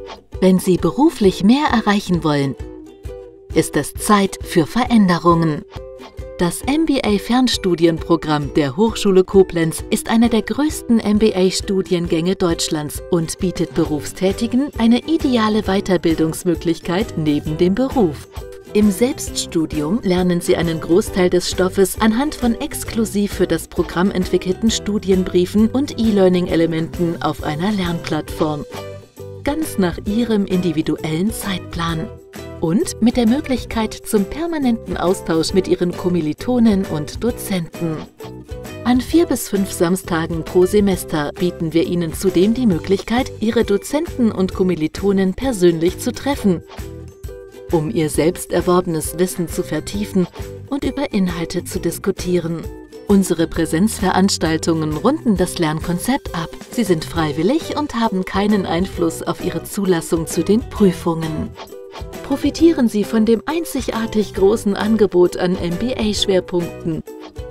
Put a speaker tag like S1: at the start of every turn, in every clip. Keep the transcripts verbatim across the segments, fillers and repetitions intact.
S1: Wenn Sie beruflich mehr erreichen wollen, ist es Zeit für Veränderungen. Das M B A-Fernstudienprogramm der Hochschule Koblenz ist einer der größten M B A-Studiengänge Deutschlands und bietet Berufstätigen eine ideale Weiterbildungsmöglichkeit neben dem Beruf. Im Selbststudium lernen Sie einen Großteil des Stoffes anhand von exklusiv für das Programm entwickelten Studienbriefen und E-Learning-Elementen auf einer Lernplattform. Ganz nach Ihrem individuellen Zeitplan. Und mit der Möglichkeit zum permanenten Austausch mit Ihren Kommilitonen und Dozenten. An vier bis fünf Samstagen pro Semester bieten wir Ihnen zudem die Möglichkeit, Ihre Dozenten und Kommilitonen persönlich zu treffen, um Ihr selbst erworbenes Wissen zu vertiefen und über Inhalte zu diskutieren. Unsere Präsenzveranstaltungen runden das Lernkonzept ab. Sie sind freiwillig und haben keinen Einfluss auf Ihre Zulassung zu den Prüfungen. Profitieren Sie von dem einzigartig großen Angebot an M B A-Schwerpunkten.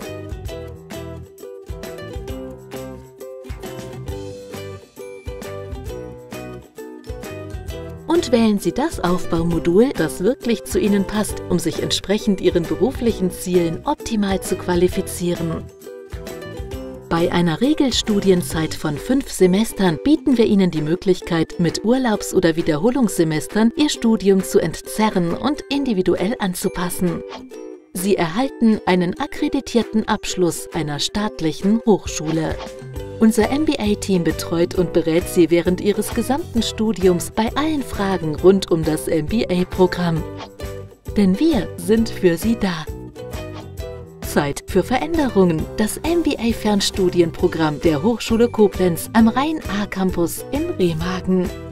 S1: Und wählen Sie das Aufbaumodul, das wirklich zu Ihnen passt, um sich entsprechend Ihren beruflichen Zielen optimal zu qualifizieren. Bei einer Regelstudienzeit von fünf Semestern bieten wir Ihnen die Möglichkeit, mit Urlaubs- oder Wiederholungssemestern Ihr Studium zu entzerren und individuell anzupassen. Sie erhalten einen akkreditierten Abschluss einer staatlichen Hochschule. Unser M B A-Team betreut und berät Sie während Ihres gesamten Studiums bei allen Fragen rund um das M B A-Programm. Denn wir sind für Sie da. Zeit für Veränderungen. Das M B A-Fernstudienprogramm der Hochschule Koblenz am Rhein-A-Campus in Remagen.